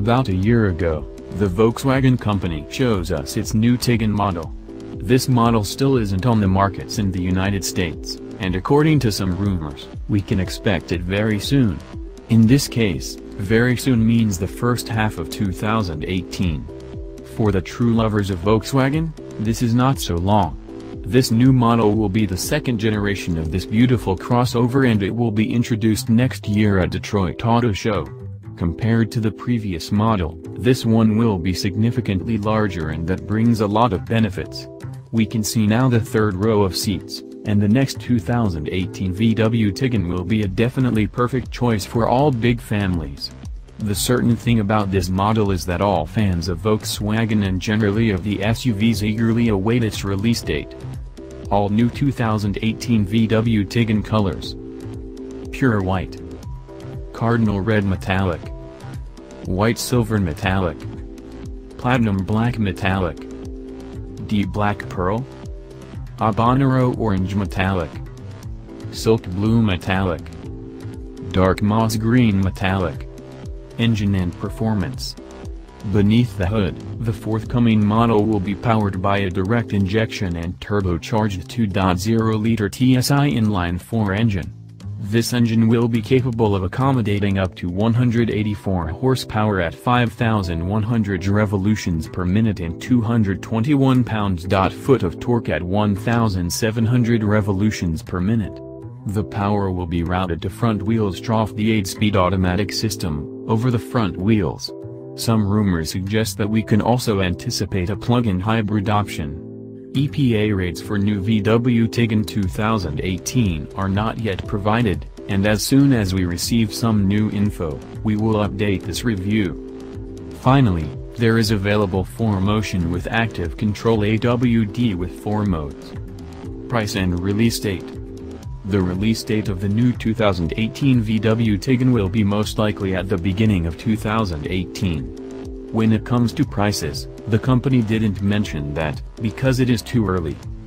About a year ago, the Volkswagen company shows us its new Tiguan model. This model still isn't on the markets in the United States, and according to some rumors, we can expect it very soon. In this case, very soon means the first half of 2018. For the true lovers of Volkswagen, this is not so long. This new model will be the second generation of this beautiful crossover, and it will be introduced next year at Detroit Auto Show. Compared to the previous model, this one will be significantly larger, and that brings a lot of benefits. We can see now the third row of seats, and the next 2018 VW Tiguan will be a definitely perfect choice for all big families. The certain thing about this model is that all fans of Volkswagen and generally of the SUVs eagerly await its release date. All new 2018 VW Tiguan colors: Pure White, Cardinal Red Metallic, White Silver Metallic, Platinum Black Metallic, Deep Black Pearl, Habanero Orange Metallic, Silk Blue Metallic, Dark Moss Green Metallic. Engine and performance. Beneath the hood, the forthcoming model will be powered by a direct injection and turbocharged 2.0-liter TSI inline-4 engine. This engine will be capable of accommodating up to 184 horsepower at 5,100 revolutions per minute and 221 pounds-foot of torque at 1,700 revolutions per minute. The power will be routed to front wheels off the 8-speed automatic system, over the front wheels. Some rumors suggest that we can also anticipate a plug-in hybrid option. EPA rates for new VW Tiguan 2018 are not yet provided, and as soon as we receive some new info, we will update this review. Finally, there is available 4Motion with active control AWD with 4 modes. Price and release date. The release date of the new 2018 VW Tiguan will be most likely at the beginning of 2018. When it comes to prices, the company didn't mention that, because it is too early.